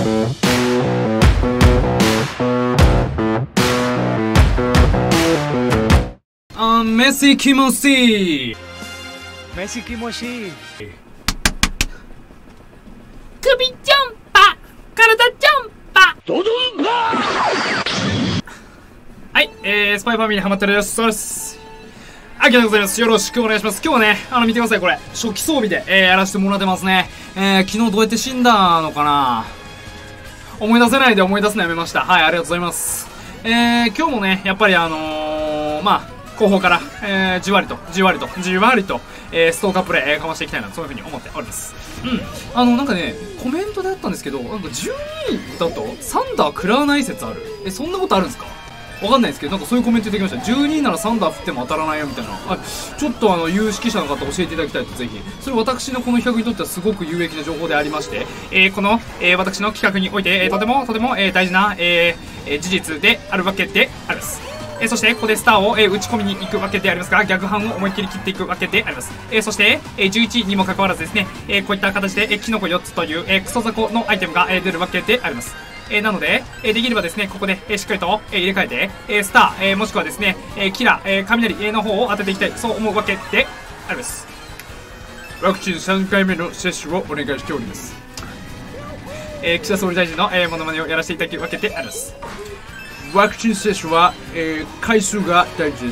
メシキモシメシキモシー。 首ジャンパ体ジャンパドドンパはい、スパイファミリーハマってるです。そうです。ありがとうございます。よろしくお願いします。今日はね、見てください、これ。初期装備で、やらせてもらってますね。昨日どうやって死んだのかな、思い出せないで思い出すのやめました。はい、ありがとうございます。今日もね、やっぱり後方から、じわりと、ストーカープレイ、かましていきたいな、そういう風に思っております。なんかね、コメントであったんですけど、なんか12だとサンダー食らわない説ある。そんなことあるんですか？わかんないですけど、なんかそういうコメントいただきました。12ならサンダー振っても当たらないよみたいな。ちょっと有識者の方教えていただきたいと、ぜひ。それ私のこの企画にとってはすごく有益な情報でありまして、この、私の企画において、とても大事な、事実であるわけであります。そして、ここでスターを、打ち込みに行くわけでありますが、逆反を思いっきり切っていくわけであります。そして、11にもかかわらずですね、こういった形で、キノコ4つという、クソザコのアイテムが、出るわけであります。なので、できればですね、ここで、しっかりと、入れ替えて、スター、もしくはですね、キラー、雷、の方を当てていきたい、そう思うわけであります。ワクチン3回目の接種をお願いしております。岸田総理大臣の、モノマネをやらせていただくわけであります。ワクチン接種は、回数が大事です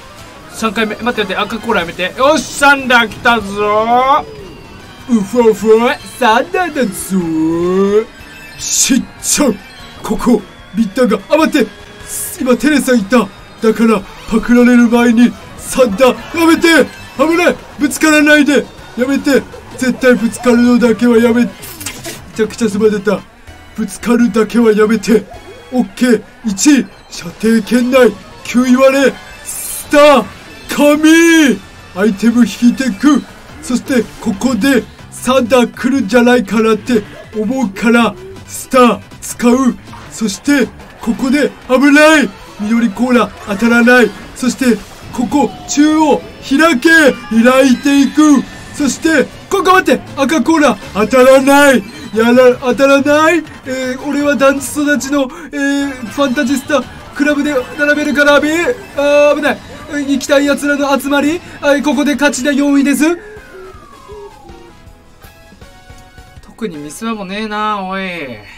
。3回目、待って、赤コーラやめて。よし、サンダー来たぞー。うふわふわ、サンダーだぞー。しっちゃん、ここ、ビッターが、待って、今テレさんいた。だから、パクられる前に、サンダー、やめて、危ない、ぶつからないで、やめて、絶対ぶつかるのだけはやめ、めちゃくちゃすまれた。ぶつかるだけはやめて。オッケー、1位、射程圏内、9位割れ、スター、神アイテム引いてく。そして、ここで、サンダー来るんじゃないかなって思うから、スター、使う。そして、ここで、危ない緑コーラ、当たらない。そして、ここ、中央、開け開いていく。そして、ここ待って赤コーラ、当たらない当たらない。俺は団地育ちの、ファンタジスタクラブで並べるから危ない。行きたい奴らの集まり。ここで勝ちで4位です。特にミスはもねえな、おい。